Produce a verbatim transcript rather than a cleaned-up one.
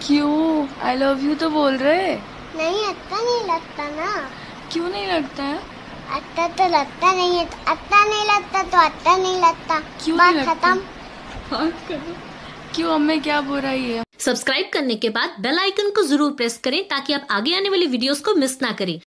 क्यों? I love you तो बोल रहे। नहीं, अच्छा नहीं लगता ना। क्यों नहीं लगता है? अच्छा तो लगता नहीं है, तो अच्छा नहीं लगता तो अच्छा नहीं लगता। क्यों बात नहीं लगता? खत्म। बात करो। क्यों हमें क्या बुराई है? सब्सक्राइब करने के बाद बेल आइकन को जरूर प्रेस करें ताकि आप आगे आने वाली वीडियोस को मिस ना करें।